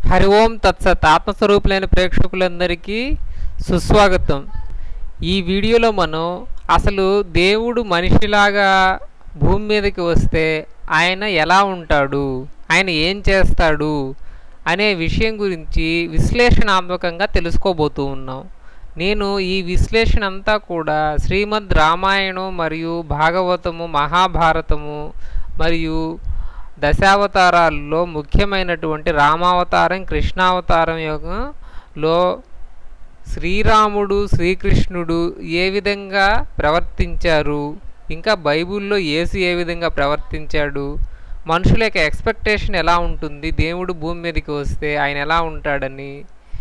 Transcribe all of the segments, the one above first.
హరి ఓం తత్సత్. ఆత్మస్వరూపులైన ప్రేక్షకులందరికీ సుస్వాగతం. ఈ వీడియోలో మనం అసలు దేవుడు మనిషిలాగా భూమి మీదకి వస్తే ఆయన ఎలా ఉంటాడు, ఆయన ఏం చేస్తాడు అనే విషయం గురించి విశ్లేషణాత్మకంగా తెలుసుకోబోతూ ఉన్నాం. నేను ఈ విశ్లేషణ అంతా కూడా శ్రీమద్ రామాయణం మరియు భాగవతము, మహాభారతము మరియు దశావతారాల్లో ముఖ్యమైనటువంటి రామావతారం, కృష్ణావతారం లో శ్రీరాముడు, శ్రీకృష్ణుడు ఏ విధంగా ప్రవర్తించారు, ఇంకా బైబిల్లో యేసు ఏ విధంగా ప్రవర్తించాడు, మనుషుల యొక్క ఎక్స్పెక్టేషన్ ఎలా ఉంటుంది, దేవుడు భూమి మీదకి వస్తే ఆయన ఎలా ఉంటాడని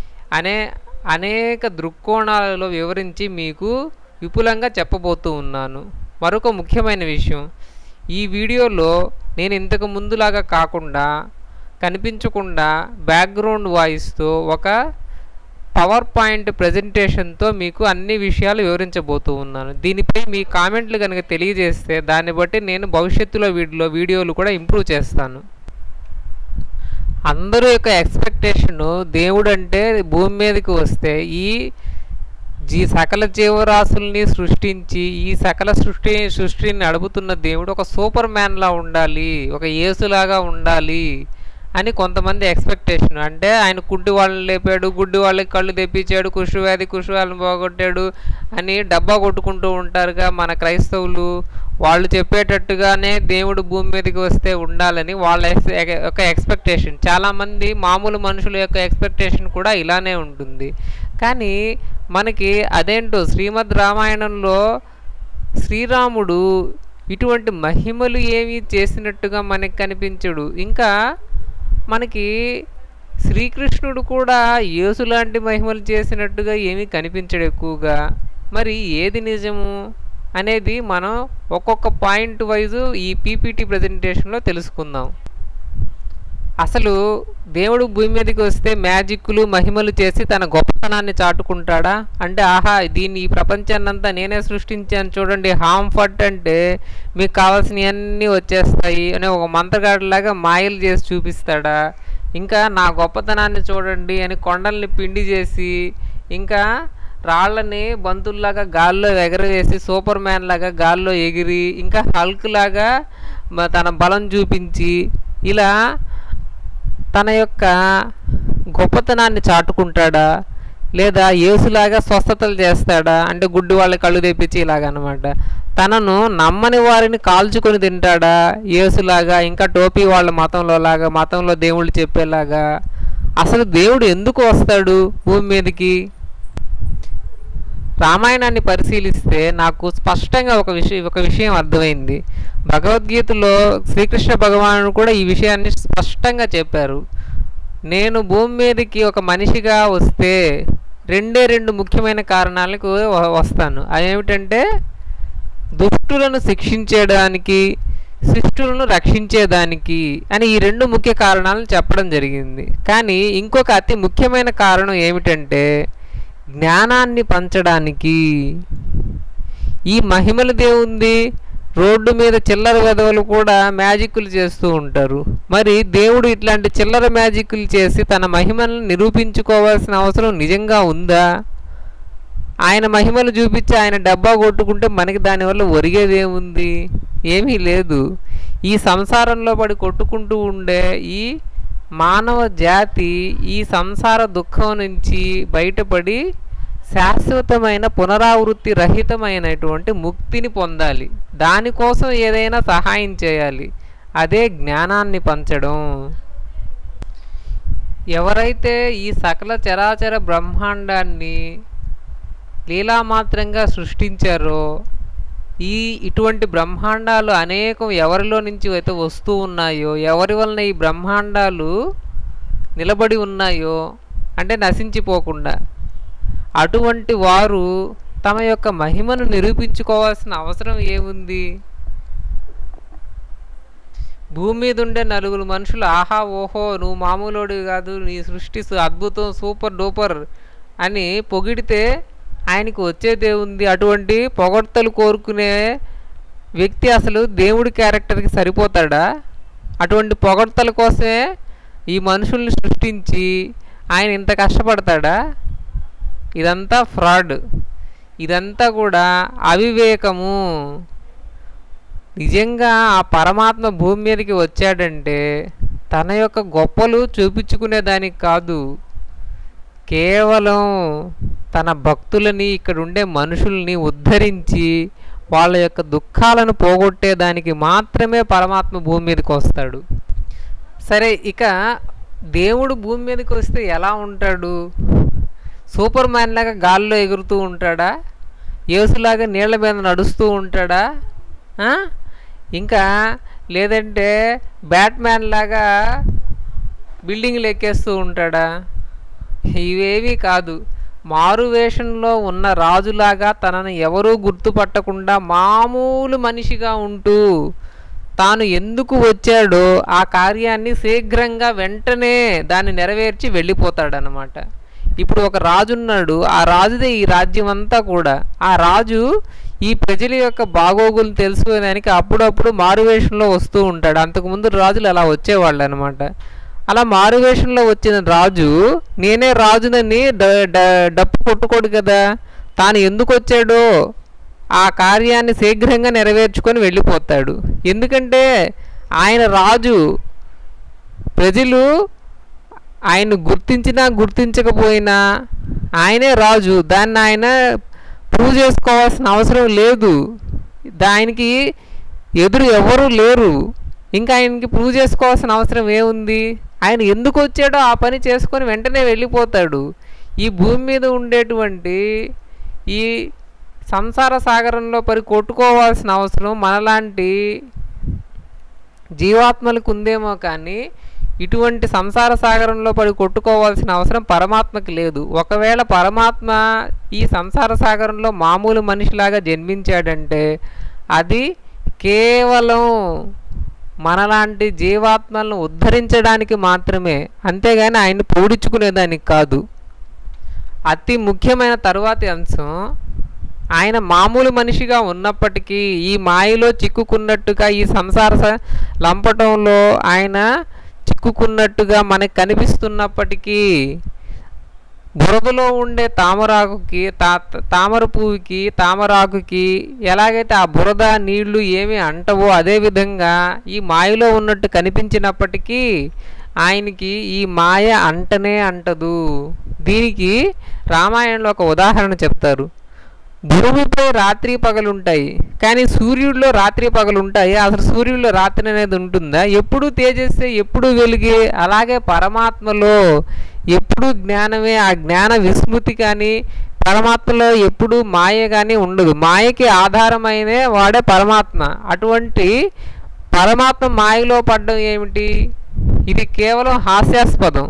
అనేక దృక్కోణాలలో వివరించి మీకు విపులంగా చెప్పబోతూ ఉన్నాను. మరొక ముఖ్యమైన విషయం, ఈ వీడియోలో నేను ఇంతకు ముందులాగా కాకుండా కనిపించకుండా బ్యాక్గ్రౌండ్ వాయిస్తో ఒక పవర్ పాయింట్ ప్రజెంటేషన్తో మీకు అన్ని విషయాలు వివరించబోతూ ఉన్నాను. దీనిపై మీ కామెంట్లు కనుక తెలియజేస్తే దాన్ని బట్టి నేను భవిష్యత్తులో వీడియోలు కూడా ఇంప్రూవ్ చేస్తాను. అందరూ యొక్క ఎక్స్పెక్టేషను దేవుడు అంటే భూమి మీదకి వస్తే ఈ సకల జీవరాశుల్ని సృష్టించి ఈ సకల సృష్టిని నడుపుతున్న దేవుడు ఒక సూపర్ మ్యాన్లా ఉండాలి, ఒక యేసులాగా ఉండాలి అని కొంతమంది ఎక్స్పెక్టేషన్. అంటే ఆయన కుంటి వాళ్ళని లేపాడు, గుడ్డి వాళ్ళకి కళ్ళు తెప్పించాడు, కుష్ఠవ్యాధిని పోగొట్టాడు అని డబ్బా కొట్టుకుంటూ ఉంటారుగా మన క్రైస్తవులు. వాళ్ళు చెప్పేటట్టుగానే దేవుడు భూమి మీదకి వస్తే ఉండాలని వాళ్ళ యొక్క ఎక్స్పెక్టేషన్. చాలామంది మామూలు మనుషుల యొక్క ఎక్స్పెక్టేషన్ కూడా ఇలానే ఉంటుంది. కానీ మనకి అదేంటో శ్రీమద్ రామాయణంలో శ్రీరాముడు ఇటువంటి మహిమలు ఏమీ చేసినట్టుగా మనకి కనిపించడు. ఇంకా మనకి శ్రీకృష్ణుడు కూడా యేసు లాంటి మహిమలు చేసినట్టుగా ఏమీ కనిపించడు ఎక్కువగా. మరి ఏది నిజము అనేది మనం ఒక్కొక్క పాయింట్ వైజు ఈ పీపీటీ ప్రజెంటేషన్లో తెలుసుకుందాం. అసలు దేవుడు భూమి మీదకి వస్తే మ్యాజిక్లు, మహిమలు చేసి తన గొప్పతనాన్ని చాటుకుంటాడా? అంటే ఈ ప్రపంచాన్నంతా నేనే సృష్టించాను చూడండి, హాంఫర్ట్ అంటే మీకు కావాల్సినవన్నీ వచ్చేస్తాయి అని ఒక మంత్రగాడిలాగా మాయలు చేసి చూపిస్తాడా? ఇంకా నా గొప్పతనాన్ని చూడండి అని కొండల్ని పిండి చేసి ఇంకా రాళ్ళని బంతుల్లాగా గాల్లో ఎగరవేసి సూపర్ మ్యాన్ లాగా గాల్లో ఎగిరి ఇంకా హల్క్ లాగా తన బలం చూపించి ఇలా తన యొక్క గొప్పతనాన్ని చాటుకుంటాడా? లేదా యేసులాగా స్వస్థతలు చేస్తాడా? అంటే గుడ్డి వాళ్ళ కళ్ళు తెప్పించి ఇలాగనమాట. తనను నమ్మని వారిని కాల్చుకొని తింటాడా యేసులాగా? ఇంకా టోపీ వాళ్ళ మతంలో దేవుళ్ళు చెప్పేలాగా? అసలు దేవుడు ఎందుకు వస్తాడు భూమి మీదకి? రామాయణాన్ని పరిశీలిస్తే నాకు స్పష్టంగా ఒక విషయం అర్థమైంది. భగవద్గీతలో శ్రీకృష్ణ భగవానుడు కూడా ఈ విషయాన్ని స్పష్టంగా చెప్పారు. నేను భూమి మీదకి ఒక మనిషిగా వస్తే రెండు ముఖ్యమైన కారణాలకు వస్తాను. అదేమిటంటే దుష్టులను శిక్షించేదానికి, శిష్టులను రక్షించేదానికి అని ఈ రెండు ముఖ్య కారణాలను చెప్పడం జరిగింది. కానీ ఇంకొక అతి ముఖ్యమైన కారణం ఏమిటంటే జ్ఞానాన్ని పంచడానికి. ఈ మహిమల దేవుంది రోడ్డు మీద చిల్లర వెధవలు కూడా మ్యాజిక్లు చేస్తూ ఉంటారు. మరి దేవుడు ఇట్లాంటి చిల్లర మ్యాజిక్లు చేసి తన మహిమలను నిరూపించుకోవాల్సిన అవసరం నిజంగా ఉందా? ఆయన మహిమలు చూపించి ఆయన డబ్బా కొట్టుకుంటే మనకి దానివల్ల ఒరిగేదేముంది? ఏమీ లేదు. ఈ సంసారంలో పడి కొట్టుకుంటూ ఉండే ఈ మానవ జాతి ఈ సంసార దుఃఖం నుంచి బయటపడి శాశ్వతమైన పునరావృత్తి రహితమైనటువంటి ముక్తిని పొందాలి. దానికోసం ఏదైనా సహాయం చేయాలి. అదే జ్ఞానాన్ని పంచడం. ఎవరైతే ఈ సకల చరాచర బ్రహ్మాండాన్ని లీలామాత్రంగా సృష్టించారో ఇటువంటి బ్రహ్మాండాలు అనేకం ఎవరిలో నుంచి అయితే వస్తూ ఉన్నాయో, ఎవరి వలన ఈ బ్రహ్మాండాలు నిలబడి ఉన్నాయో అంటే నశించిపోకుండా, అటువంటి వారు తమ యొక్క మహిమను నిరూపించుకోవాల్సిన అవసరం ఏముంది? భూమి మీద ఉండే నలుగురు మనుషులు ఓహో నువ్వు మామూలుడివి కాదు, నీ సృష్టి అద్భుతం, సూపర్ డూపర్ అని పొగిడితే ఆయనకు వచ్చేదేముంది? అటువంటి పొగడ్తలు కోరుకునే వ్యక్తి అసలు దేవుడి క్యారెక్టర్కి సరిపోతాడా? అటువంటి పొగడ్తల కోసమే ఈ మనుషుల్ని సృష్టించి ఆయన ఇంత కష్టపడతాడా? ఇదంతా ఫ్రాడ్, ఇదంతా కూడా అవివేకము. నిజంగా ఆ పరమాత్మ భూమి మీదకి వచ్చాడంటే తన యొక్క గొప్పలు చూపించుకునేదానికి కాదు, కేవలం తన భక్తులని, ఇక్కడ ఉండే మనుషుల్ని ఉద్ధరించి వాళ్ళ యొక్క దుఃఖాలను పోగొట్టేదానికి మాత్రమే పరమాత్మ భూమి మీదకి వస్తాడు. సరే, ఇక దేవుడు భూమి మీదకి వస్తే ఎలా ఉంటాడు? సూపర్ మ్యాన్ లాగా గాల్లో ఎగురుతూ ఉంటాడా? యేసులాగా నీళ్ల మీద నడుస్తూ ఉంటాడా? ఇంకా లేదంటే బ్యాట్మ్యాన్ లాగా బిల్డింగ్లు ఎక్కేస్తూ ఉంటాడా? ఇవేవి కాదు. మారువేషంలో ఉన్న రాజులాగా తనను ఎవరూ గుర్తుపట్టకుండా మామూలు మనిషిగా ఉంటూ తాను ఎందుకు వచ్చాడో ఆ కార్యాన్ని శీఘ్రంగా వెంటనే దాన్ని నెరవేర్చి వెళ్ళిపోతాడనమాట. ఇప్పుడు ఒక రాజు ఉన్నాడు, ఆ రాజుదే ఈ రాజ్యం అంతా కూడా. ఆ రాజు ఈ ప్రజల యొక్క బాగోగులు తెలుసుకోవడానికి అప్పుడప్పుడు మారువేషంలో వస్తూ ఉంటాడు. అంతకుముందు రాజులు అలా వచ్చేవాళ్ళు అనమాట. అలా మారువేషంలో వచ్చిన రాజు నేనే రాజునని డప్పు కొట్టుకోడు కదా. తాను ఎందుకు వచ్చాడో ఆ కార్యాన్ని శీఘ్రంగా నెరవేర్చుకొని వెళ్ళిపోతాడు. ఎందుకంటే ఆయన రాజు, ప్రజలు ఆయన గుర్తించినా గుర్తించకపోయినా ఆయనే రాజు. దాన్ని ఆయన ప్రూవ్ చేసుకోవాల్సిన అవసరం లేదు. దానికి ఎదురు ఎవరూ లేరు. ఇంకా ఆయనకి ప్రూవ్ చేసుకోవాల్సిన అవసరం ఏముంది? ఆయన ఎందుకు వచ్చాడో ఆ పని చేసుకొని వెంటనే వెళ్ళిపోతాడు. ఈ భూమి మీద ఉండేటువంటి ఈ సంసార సాగరంలో పరి కొట్టుకోవాల్సిన అవసరం మనలాంటి జీవాత్మలకు ఉందేమో కానీ ఇటువంటి సంసార సాగరంలో పడి కొట్టుకోవాల్సిన అవసరం పరమాత్మకి లేదు. ఒకవేళ పరమాత్మ ఈ సంసార సాగరంలో మామూలు మనిషిలాగా జన్మించాడంటే అది కేవలం మనలాంటి జీవాత్మలను ఉద్ధరించడానికి మాత్రమే, అంతేగాని ఆయన్ని పూడించుకునేదానికి కాదు. అతి ముఖ్యమైన తరువాతి అంశం, ఆయన మామూలు మనిషిగా ఉన్నప్పటికీ ఈ మాయలో చిక్కుకున్నట్టుగా ఈ సంసార లంపటంలో ఆయన చిక్కుకున్నట్టుగా మనకు కనిపిస్తున్నప్పటికీ బురదలో ఉండే తామరాకుకి తామర పువ్వుకి తామరాకుకి ఎలాగైతే ఆ బురద నీళ్లు ఏమీ అంటవో అదేవిధంగా ఈ మాయలో ఉన్నట్టు కనిపించినప్పటికీ ఆయనకి ఈ మాయ అంటనే అంటదు. దీనికి రామాయణంలో ఒక ఉదాహరణ చెప్తారు. భూమిపై రాత్రి పగలుంటాయి, కానీ సూర్యుడిలో రాత్రి పగలుంటాయి. అసలు సూర్యుడిలో రాత్రి అనేది ఉంటుందా? ఎప్పుడు తేజస్సే, ఎప్పుడు వెలుగే. అలాగే పరమాత్మలో ఎప్పుడు జ్ఞానమే. ఆ జ్ఞాన విస్మృతి కానీ పరమాత్మలో ఎప్పుడు మాయ కానీ ఉండదు. మాయకి ఆధారమైన వాడే పరమాత్మ. అటువంటి పరమాత్మ మాయలో పడ్డం ఏమిటి? ఇది కేవలం హాస్యాస్పదం.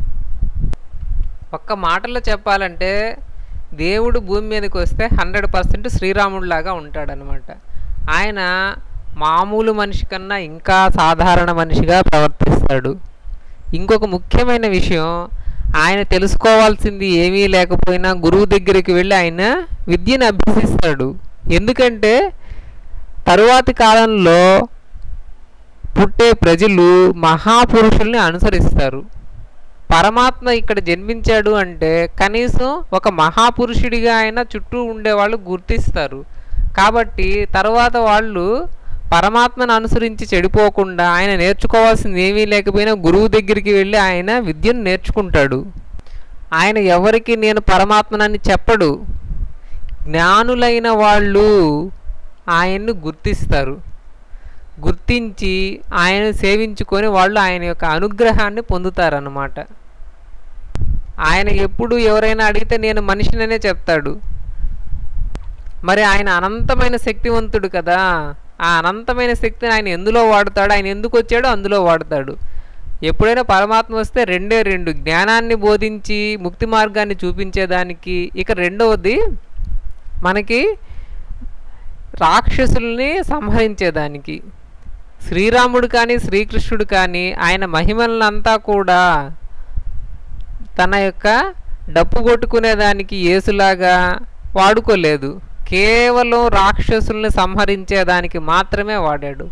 ఒక్క మాటలో చెప్పాలంటే దేవుడు భూమి మీదకి వస్తే 100% శ్రీరాముడిలాగా ఉంటాడనమాట. ఆయన మామూలు మనిషి కన్నా ఇంకా సాధారణ మనిషిగా ప్రవర్తిస్తాడు. ఇంకొక ముఖ్యమైన విషయం, ఆయన తెలుసుకోవాల్సింది ఏమీ లేకపోయినా గురువు దగ్గరికి వెళ్ళి ఆయన విద్యను అభ్యసిస్తాడు. ఎందుకంటే తరువాతి కాలంలో పుట్టే ప్రజలు మహాపురుషుల్ని అనుసరిస్తారు. పరమాత్మ ఇక్కడ జన్మించాడు అంటే కనీసం ఒక మహాపురుషుడిగా ఆయన చుట్టూ ఉండేవాళ్ళు గుర్తిస్తారు. కాబట్టి తర్వాత వాళ్ళు పరమాత్మను అనుసరించి చెడిపోకుండా ఆయన నేర్చుకోవాల్సింది ఏమీ లేకపోయినా గురువు దగ్గరికి వెళ్ళి ఆయన విద్యను నేర్చుకుంటాడు. ఆయన ఎవరికి నేను పరమాత్మనని చెప్పడు. జ్ఞానులైన వాళ్ళు ఆయన్ను గుర్తిస్తారు. గుర్తించి ఆయన సేవించుకొని వాళ్ళు ఆయన యొక్క అనుగ్రహాన్ని పొందుతారన్నమాట. ఆయన ఎప్పుడు ఎవరైనా అడిగితే నేను మనిషిననే చెప్తాడు. మరి ఆయన అనంతమైన శక్తివంతుడు కదా. ఆ అనంతమైన శక్తిని ఆయన ఎందులో వాడతాడు? ఆయన ఎందుకు వచ్చాడో అందులో వాడతాడు. ఎప్పుడైనా పరమాత్మ వస్తే రెండే రెండు, జ్ఞానాన్ని బోధించి ముక్తి మార్గాన్ని చూపించేదానికి, ఇక రెండవది మనకి రాక్షసుల్ని సంహరించేదానికి. శ్రీరాముడు కానీ శ్రీకృష్ణుడు కానీ ఆయన మహిమలంతా కూడా తన యొక్క డప్పు కొట్టుకునేదానికి యేసులాగా వాడుకోలేదు. కేవలం రాక్షసుల్ని సంహరించేదానికి మాత్రమే వాడాడు.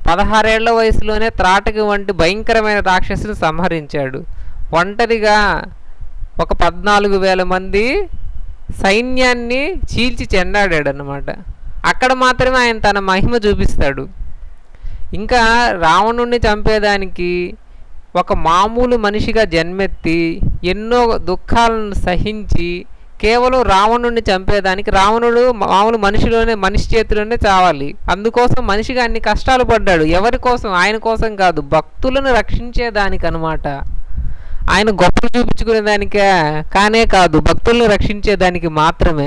16 ఏళ్ల వయసులోనే త్రాటకి వంటి భయంకరమైన రాక్షసుని సంహరించాడు. ఒంటరిగా ఒక 14,000 మంది సైన్యాన్ని చీల్చి చెండాడాడు అన్నమాట. అక్కడ మాత్రమే ఆయన తన మహిమ చూపిస్తాడు. ఇంకా రావణుణ్ణి చంపేదానికి ఒక మామూలు మనిషిగా జన్మెత్తి ఎన్నో దుఃఖాలను సహించి కేవలం రావణుణ్ణి చంపేదానికి, రావణుడు మామూలు మనిషి చేతిలోనే చావాలి, అందుకోసం మనిషిగా అన్ని కష్టాలు పడ్డాడు. ఎవరి కోసం? ఆయన కోసం కాదు, భక్తులను రక్షించేదానికి అనమాట. ఆయన గొప్పలు చూపించుకునేదానికే కానే కాదు, భక్తులను రక్షించేదానికి మాత్రమే.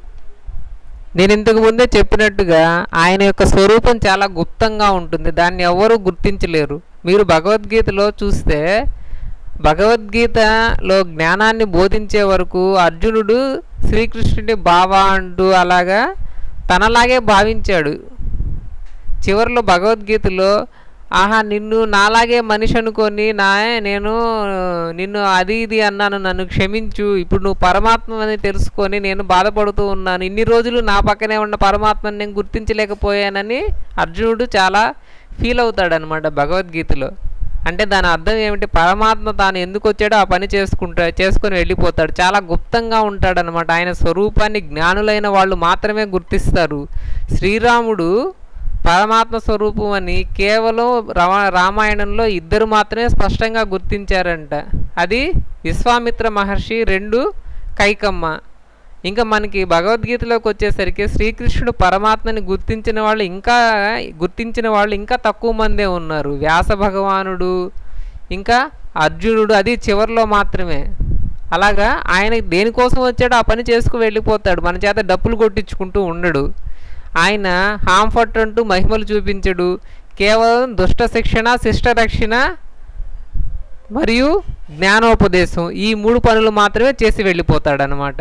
నేను ఇంతకు ముందే చెప్పినట్టుగా ఆయన యొక్క స్వరూపం చాలా గుప్తంగా ఉంటుంది, దాన్ని ఎవరూ గుర్తించలేరు. మీరు భగవద్గీతలో చూస్తే భగవద్గీతలో జ్ఞానాన్ని బోధించే వరకు అర్జునుడు శ్రీకృష్ణుడి బావా అంటూ అలాగా తనలాగే భావించాడు. చివరిలో భగవద్గీతలో ఆహా నిన్ను నాలాగే మనిషి అనుకొని నేను నిన్ను అది ఇది అన్నాను, నన్ను క్షమించు, ఇప్పుడు నువ్వు పరమాత్మ అని తెలుసుకొని నేను బాధపడుతూ ఉన్నాను, ఇన్ని రోజులు నా పక్కనే ఉన్న పరమాత్మని నేను గుర్తించలేకపోయానని అర్జునుడు చాలా ఫీల్ అవుతాడనమాట భగవద్గీతలో. అంటే దాని అర్థం ఏమిటి? పరమాత్మ తాను ఎందుకు వచ్చాడో ఆ పని చేసుకొని వెళ్ళిపోతాడు. చాలా గుప్తంగా ఉంటాడనమాట. ఆయన స్వరూపాన్ని జ్ఞానులైన వాళ్ళు మాత్రమే గుర్తిస్తారు. శ్రీరాముడు పరమాత్మ స్వరూపం అని కేవలం రామాయణంలో ఇద్దరు మాత్రమే స్పష్టంగా గుర్తించారంట. అది విశ్వామిత్ర మహర్షి, 2 కైకమ్మ. ఇంకా మనకి భగవద్గీతలోకి వచ్చేసరికి శ్రీకృష్ణుడు పరమాత్మని గుర్తించిన వాళ్ళు ఇంకా తక్కువ మందే ఉన్నారు. వ్యాస భగవానుడు, ఇంకా అర్జునుడు, అది చివరిలో మాత్రమే. అలాగా ఆయన దేనికోసం వచ్చాడో ఆ పని చేసుకు వెళ్ళిపోతాడు, మన చేత డప్పులు కొట్టించుకుంటూ ఉండడు. ఆయన హాంఫట్ అంటూ మహిమలు చూపించడు, కేవలం దుష్ట శిక్షణ, శిష్ట రక్షణ మరియు జ్ఞానోపదేశం, ఈ 3 పనులు మాత్రమే చేసి వెళ్ళిపోతాడనమాట.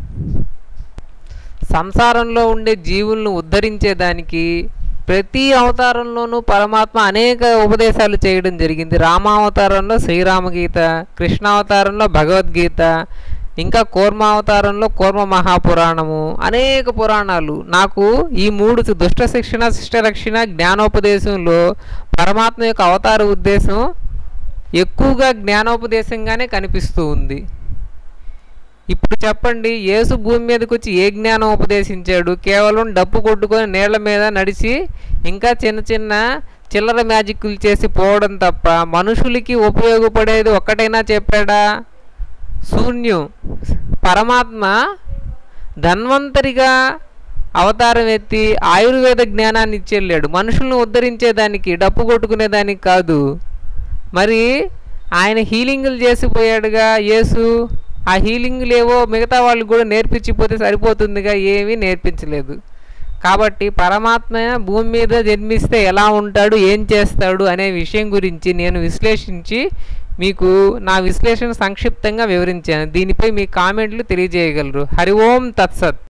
సంసారంలో ఉండే జీవులను ఉద్ధరించేదానికి ప్రతి అవతారంలోనూ పరమాత్మ అనేక ఉపదేశాలు చేయడం జరిగింది. రామావతారంలో శ్రీరామగీత, కృష్ణావతారంలో భగవద్గీత, ఇంకా కూర్మావతారంలో కూర్మ మహాపురాణము, అనేక పురాణాలు. నాకు ఈ 3 దుష్ట శిక్షణ, శిష్ట రక్షణ, జ్ఞానోపదేశంలో పరమాత్మ యొక్క అవతార ఉద్దేశం ఎక్కువగా జ్ఞానోపదేశంగానే కనిపిస్తూ ఉంది. ఇప్పుడు చెప్పండి, యేసు భూమి మీదకి వచ్చి ఏ జ్ఞానం ఉపదేశించాడు? కేవలం డప్పు కొట్టుకొని నీళ్ల మీద నడిచి ఇంకా చిన్న చిల్లర మ్యాజిక్లు చేసి పోవడం తప్ప మనుషులకి ఉపయోగపడేది ఒక్కటైనా చెప్పాడా? శూన్యం. పరమాత్మ ధన్వంతరిగా అవతారం ఎత్తి ఆయుర్వేద జ్ఞానాన్ని ఇచ్చెళ్ళాడు, మనుషులను ఉద్ధరించేదానికి, డప్పు కొట్టుకునేదానికి కాదు. మరి ఆయన హీలింగులు చేసిపోయాడుగా యేసు. ఆ హీలింగులు ఏవో మిగతా వాళ్ళు కూడా నేర్పించిపోతే సరిపోతుందిగా, ఏమీ నేర్పించలేదు. కాబట్టి పరమాత్మ భూమి మీద జన్మిస్తే ఎలా ఉంటాడు, ఏం చేస్తాడు అనే విషయం గురించి నేను విశ్లేషించి మీకు నా విశ్లేషణ సంక్షిప్తంగా వివరించాను. దీనిపై మీ కామెంట్లు తెలియజేయగలరు. హరి ఓం తత్సత్.